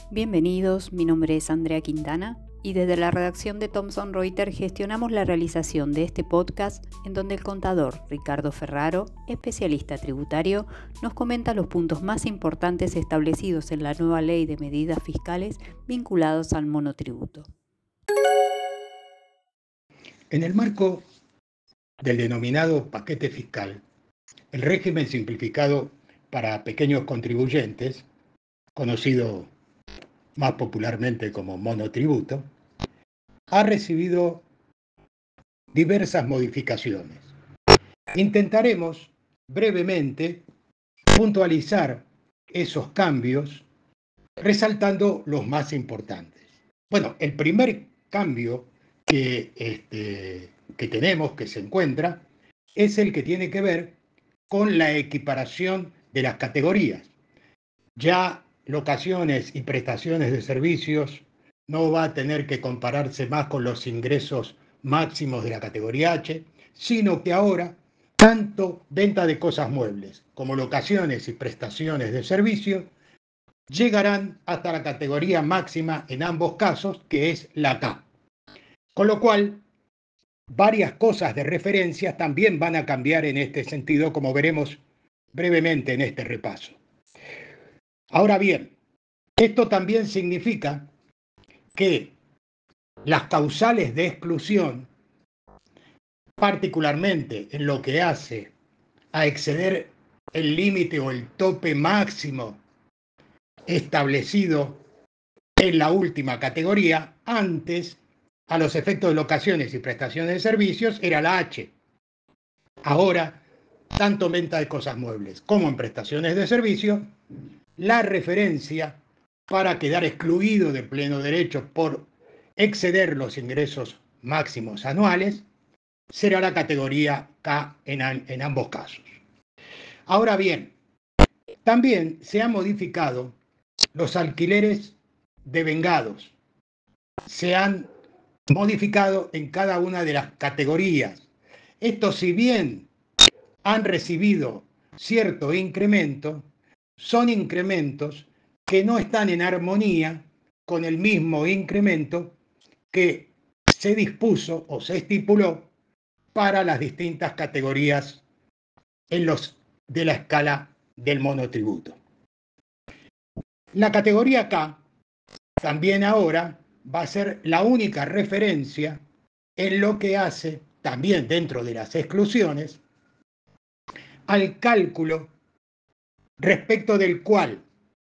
Bienvenidos, mi nombre es Andrea Quintana y desde la redacción de Thomson Reuters gestionamos la realización de este podcast en donde el contador Ricardo Ferraro, especialista tributario, nos comenta los puntos más importantes establecidos en la nueva ley de medidas fiscales vinculados al monotributo. En el marco del denominado paquete fiscal, el régimen simplificado para pequeños contribuyentes, conocido más popularmente como monotributo, ha recibido diversas modificaciones. Intentaremos brevemente puntualizar esos cambios, resaltando los más importantes. Bueno, el primer cambio que tenemos, que se encuentra, es el que tiene que ver con la equiparación de las categorías. Ya locaciones y prestaciones de servicios no va a tener que compararse más con los ingresos máximos de la categoría H, sino que ahora tanto venta de cosas muebles como locaciones y prestaciones de servicios llegarán hasta la categoría máxima en ambos casos, que es la K. Con lo cual, varias cosas de referencia también van a cambiar en este sentido, como veremos brevemente en este repaso. Ahora bien, esto también significa que las causales de exclusión, particularmente en lo que hace a exceder el límite o el tope máximo establecido en la última categoría, antes, a los efectos de locaciones y prestaciones de servicios, era la H. Ahora, tanto en venta de cosas muebles como en prestaciones de servicios, la referencia para quedar excluido de pleno derecho por exceder los ingresos máximos anuales será la categoría K en ambos casos. Ahora bien, también se han modificado los alquileres devengados. Se han modificado en cada una de las categorías. Estos, si bien han recibido cierto incremento, son incrementos que no están en armonía con el mismo incremento que se dispuso o se estipuló para las distintas categorías de la escala del monotributo. La categoría K también ahora va a ser la única referencia en lo que hace, también dentro de las exclusiones, al cálculo respecto del cual,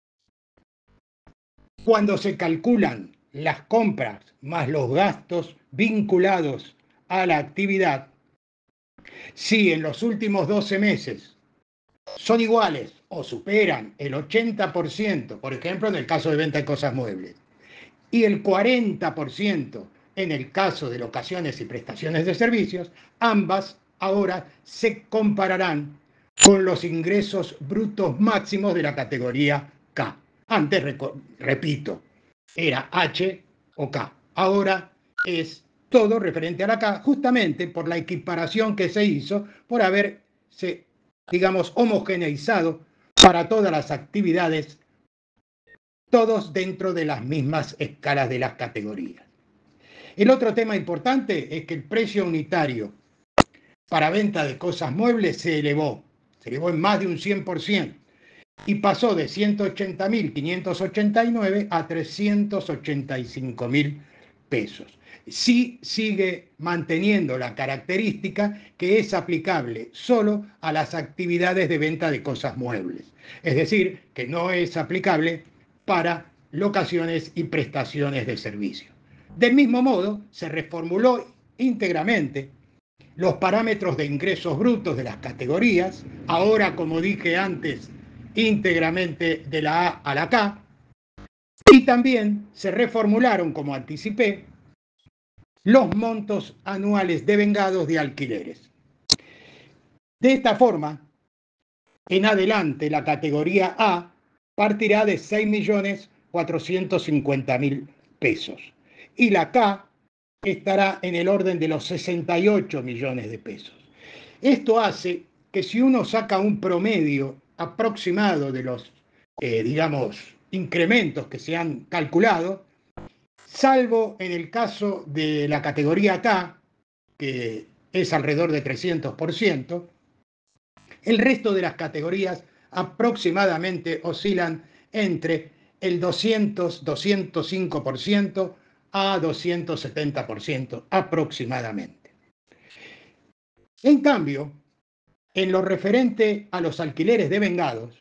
cuando se calculan las compras más los gastos vinculados a la actividad, si en los últimos 12 meses son iguales o superan el 80%, por ejemplo, en el caso de venta de cosas muebles, y el 40% en el caso de locaciones y prestaciones de servicios, ambas ahora se compararán con los ingresos brutos máximos de la categoría K. Antes, repito, era H o K. Ahora es todo referente a la K, justamente por la equiparación que se hizo, por haberse, digamos, homogeneizado para todas las actividades, todos dentro de las mismas escalas de las categorías. El otro tema importante es que el precio unitario para venta de cosas muebles se elevó en más de un 100% y pasó de 180.589 a 385.000 pesos. Sí sigue manteniendo la característica que es aplicable solo a las actividades de venta de cosas muebles. Es decir, que no es aplicable para locaciones y prestaciones de servicio. Del mismo modo, se reformuló íntegramente los parámetros de ingresos brutos de las categorías, ahora, como dije antes, íntegramente de la A a la K, y también se reformularon, como anticipé, los montos anuales devengados de alquileres. De esta forma, en adelante, la categoría A partirá de 6.450.000 pesos y la K estará en el orden de los 68 millones de pesos. Esto hace que si uno saca un promedio aproximado de los, incrementos que se han calculado, salvo en el caso de la categoría K, que es alrededor de 300%, el resto de las categorías aproximadamente oscilan entre el 200-205% a 270% aproximadamente. En cambio, en lo referente a los alquileres de vengados,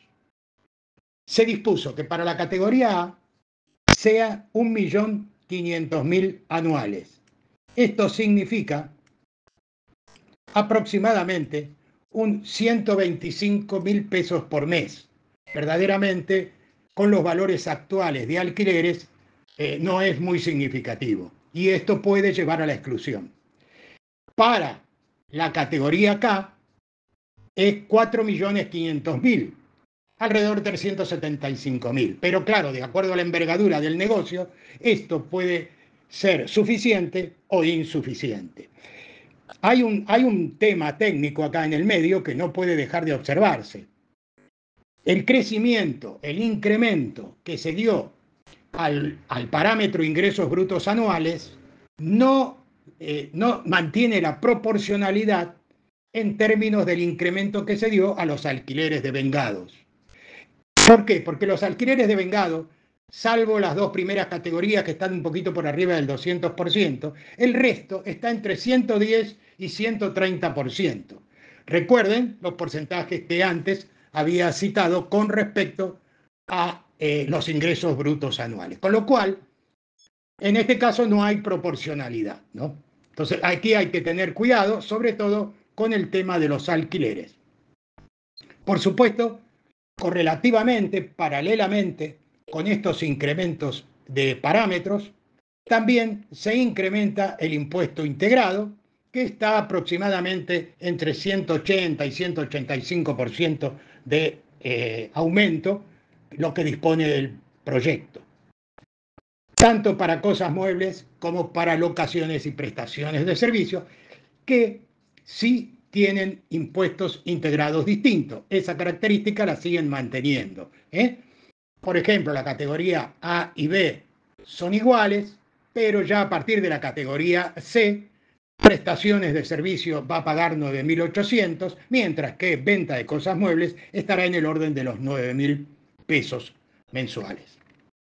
se dispuso que para la categoría A sea 1.500.000 anuales. Esto significa aproximadamente un 125.000 pesos por mes. Verdaderamente, con los valores actuales de alquileres, no es muy significativo. Y esto puede llevar a la exclusión. Para la categoría K es 4.500.000, alrededor de 375.000. Pero claro, de acuerdo a la envergadura del negocio, esto puede ser suficiente o insuficiente. Hay un tema técnico acá en el medio que no puede dejar de observarse. El crecimiento, el incremento que se dio al parámetro ingresos brutos anuales no mantiene la proporcionalidad en términos del incremento que se dio a los alquileres de vengados. ¿Por qué? Porque los alquileres de vengado, salvo las dos primeras categorías que están un poquito por arriba del 200%, el resto está entre 110 y 130%. Recuerden los porcentajes que antes había citado con respecto a los ingresos brutos anuales. Con lo cual, en este caso no hay proporcionalidad, ¿no? Entonces, aquí hay que tener cuidado, sobre todo con el tema de los alquileres. Por supuesto, correlativamente, paralelamente con estos incrementos de parámetros, también se incrementa el impuesto integrado, que está aproximadamente entre 180 y 185% de aumento, lo que dispone el proyecto, tanto para cosas muebles como para locaciones y prestaciones de servicios, que sí tienen impuestos integrados distintos. Esa característica la siguen manteniendo. Por ejemplo, la categoría A y B son iguales, pero ya a partir de la categoría C, prestaciones de servicio va a pagar 9.800, mientras que venta de cosas muebles estará en el orden de los 9.000 pesos mensuales.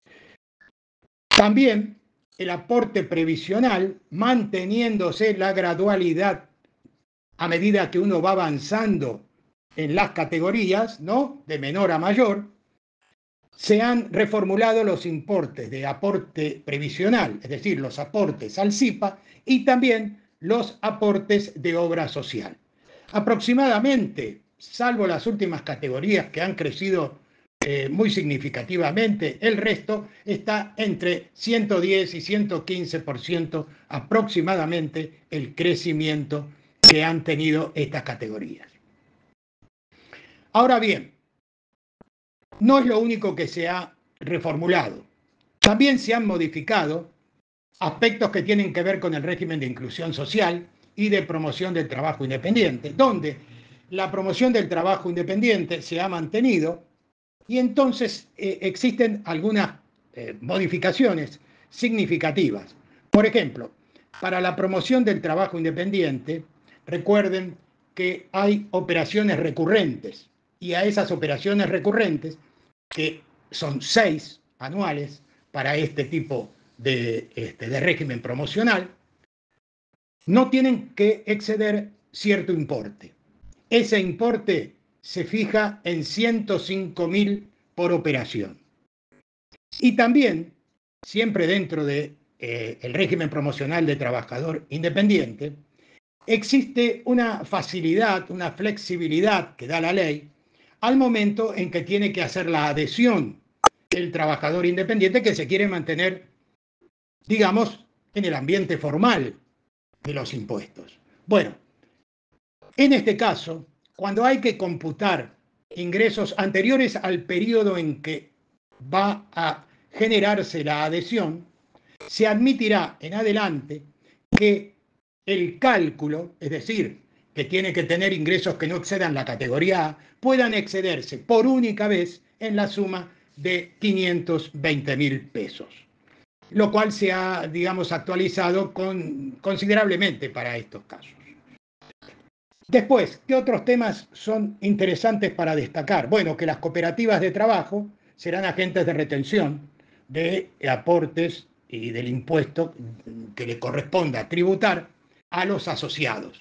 También el aporte previsional, manteniéndose la gradualidad a medida que uno va avanzando en las categorías, ¿no? De menor a mayor, se han reformulado los importes de aporte previsional, es decir, los aportes al CIPA y también los aportes de obra social. Aproximadamente, salvo las últimas categorías que han crecido muy significativamente, el resto está entre 110 y 115% aproximadamente el crecimiento que han tenido estas categorías. Ahora bien, no es lo único que se ha reformulado. También se han modificado aspectos que tienen que ver con el régimen de inclusión social y de promoción del trabajo independiente, donde la promoción del trabajo independiente se ha mantenido y entonces existen algunas modificaciones significativas. Por ejemplo, para la promoción del trabajo independiente, recuerden que hay operaciones recurrentes y a esas operaciones recurrentes, que son 6 anuales para este tipo de régimen promocional, no tienen que exceder cierto importe. Ese importe se fija en 105.000 por operación. Y también, siempre dentro del régimen promocional de trabajador independiente, existe una facilidad, una flexibilidad que da la ley al momento en que tiene que hacer la adhesión el trabajador independiente que se quiere mantener, digamos, en el ambiente formal de los impuestos. Bueno, en este caso, cuando hay que computar ingresos anteriores al periodo en que va a generarse la adhesión, se admitirá en adelante que el cálculo, es decir, que tiene que tener ingresos que no excedan la categoría A, puedan excederse por única vez en la suma de 520.000 pesos, lo cual se ha, digamos, actualizado considerablemente para estos casos. Después, ¿qué otros temas son interesantes para destacar? Bueno, que las cooperativas de trabajo serán agentes de retención de aportes y del impuesto que le corresponda tributar a los asociados.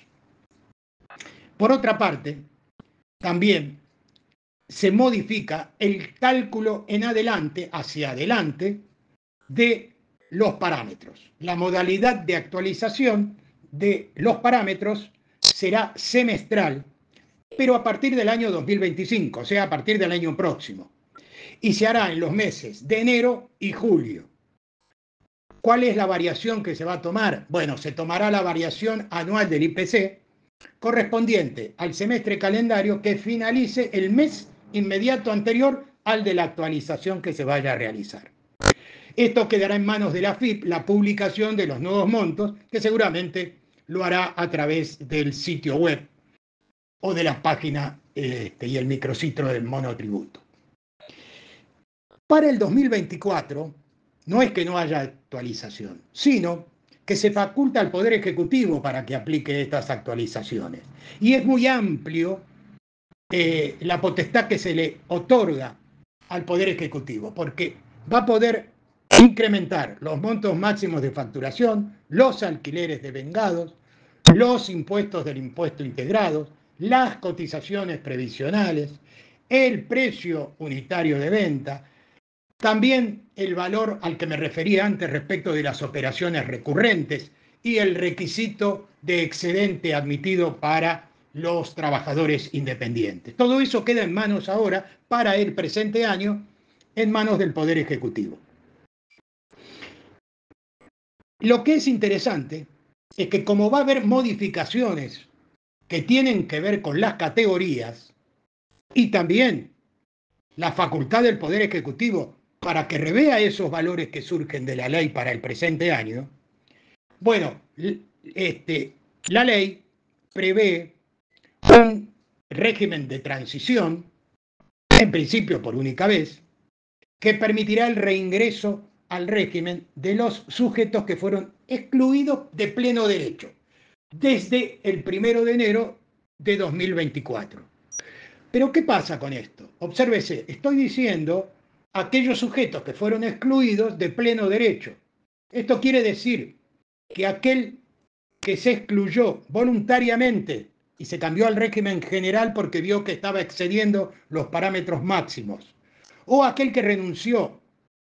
Por otra parte, también se modifica el cálculo en adelante, hacia adelante, de los parámetros. La modalidad de actualización de los parámetros será semestral, pero a partir del año 2025, o sea, a partir del año próximo. Y se hará en los meses de enero y julio. ¿Cuál es la variación que se va a tomar? Bueno, se tomará la variación anual del IPC correspondiente al semestre calendario que finalice el mes inmediato anterior al de la actualización que se vaya a realizar. Esto quedará en manos de la AFIP, la publicación de los nuevos montos, que seguramente lo hará a través del sitio web o de la página y el micrositio del monotributo. Para el 2024, no es que no haya actualización, sino que se faculta al Poder Ejecutivo para que aplique estas actualizaciones. Y es muy amplio la potestad que se le otorga al Poder Ejecutivo, porque va a poder incrementar los montos máximos de facturación, los alquileres devengados, los impuestos del impuesto integrado, las cotizaciones previsionales, el precio unitario de venta, también el valor al que me refería antes respecto de las operaciones recurrentes y el requisito de excedente admitido para los trabajadores independientes. Todo eso queda en manos ahora, para el presente año, en manos del Poder Ejecutivo. Lo que es interesante es que como va a haber modificaciones que tienen que ver con las categorías y también la facultad del Poder Ejecutivo para que revea esos valores que surgen de la ley para el presente año, bueno, la ley prevé un régimen de transición, en principio por única vez, que permitirá el reingreso al régimen de los sujetos que fueron excluidos de pleno derecho desde el 1 de enero de 2024. Pero ¿qué pasa con esto? Obsérvese, estoy diciendo aquellos sujetos que fueron excluidos de pleno derecho. Esto quiere decir que aquel que se excluyó voluntariamente y se cambió al régimen general porque vio que estaba excediendo los parámetros máximos, o aquel que renunció,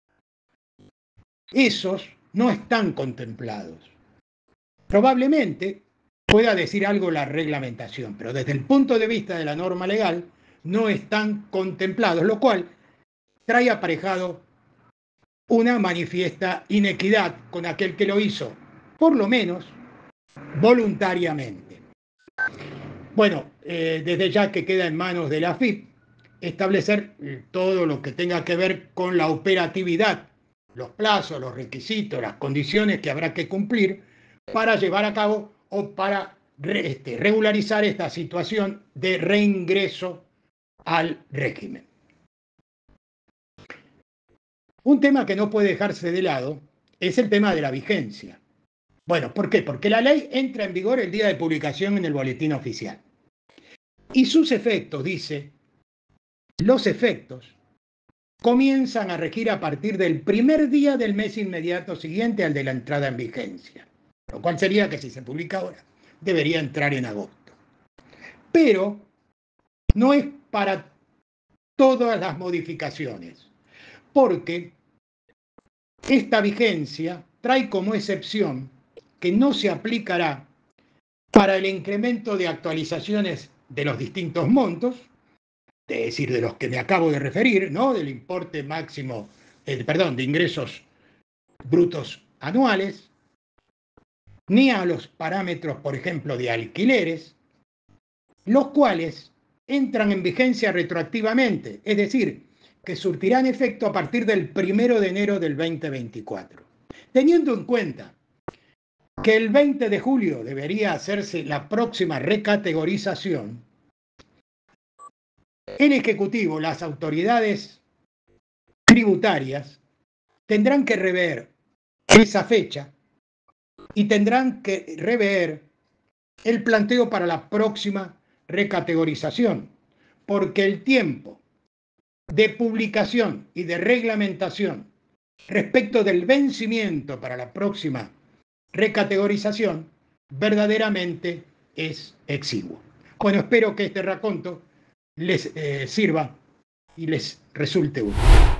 esos no están contemplados. Probablemente pueda decir algo la reglamentación, pero desde el punto de vista de la norma legal no están contemplados, lo cual trae aparejado una manifiesta inequidad con aquel que lo hizo, por lo menos voluntariamente. Bueno, desde ya que queda en manos de la AFIP establecer todo lo que tenga que ver con la operatividad, los plazos, los requisitos, las condiciones que habrá que cumplir para llevar a cabo o para regularizar esta situación de reingreso al régimen. Un tema que no puede dejarse de lado es el tema de la vigencia. Bueno, ¿por qué? Porque la ley entra en vigor el día de publicación en el boletín oficial. Y sus efectos, dice, los efectos comienzan a regir a partir del primer día del mes inmediato siguiente al de la entrada en vigencia. Lo cual sería que si se publica ahora, debería entrar en agosto. Pero no es para todas las modificaciones, porque esta vigencia trae como excepción que no se aplicará para el incremento de actualizaciones de los distintos montos, es decir, de los que me acabo de referir, ¿no? Del importe máximo, de ingresos brutos anuales, ni a los parámetros, por ejemplo, de alquileres, los cuales entran en vigencia retroactivamente, es decir, que surtirán efecto a partir del 1 de enero del 2024. Teniendo en cuenta que el 20 de julio debería hacerse la próxima recategorización, el Ejecutivo, las autoridades tributarias tendrán que rever esa fecha y tendrán que rever el planteo para la próxima recategorización, porque el tiempo de publicación y de reglamentación respecto del vencimiento para la próxima recategorización verdaderamente es exiguo. Bueno, espero que este raconto les sirva y les resulte útil.